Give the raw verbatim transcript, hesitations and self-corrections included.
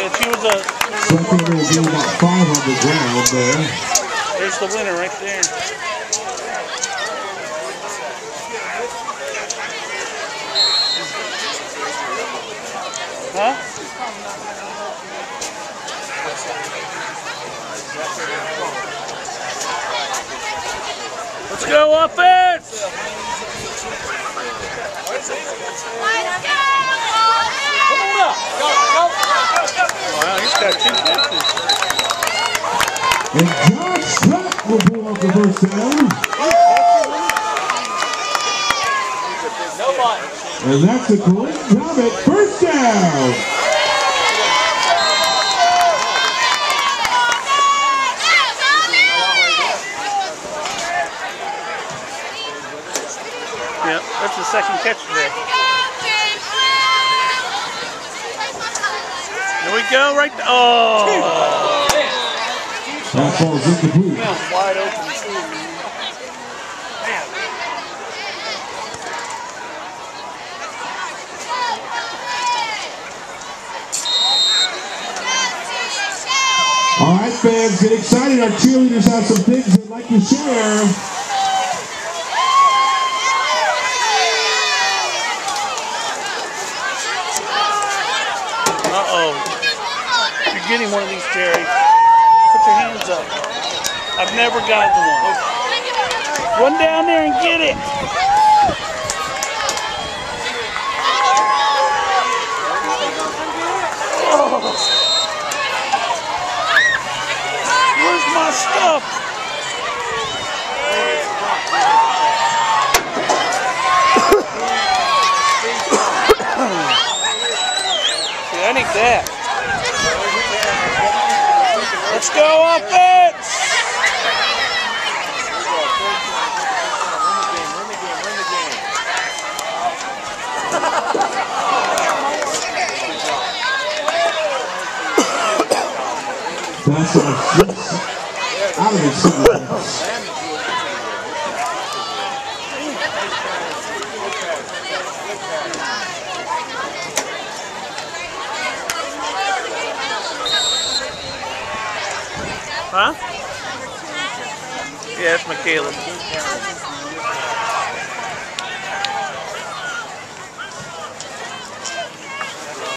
Yeah, she was a... Second will be about five on the ground there. There's the winner right there. Huh? Let's go offense! Wow, he's got two catches. And Josh Scott will pull off the first down. And that's a Clayton Comet first down. Yep, that's the second catch today. Here we go, right there. Oh! That ball's incomplete. Wide open, too. Man. All right, fans, get excited. Our cheerleaders have some things they'd like to share. Uh-oh. You're getting one of these, Jerry. Put your hands up. I've never gotten one. Run down there and get it. Oh. Where's my stuff? See, I need that. Let's go offense! That's a out of his seat. Huh? Yeah, that's Michaela.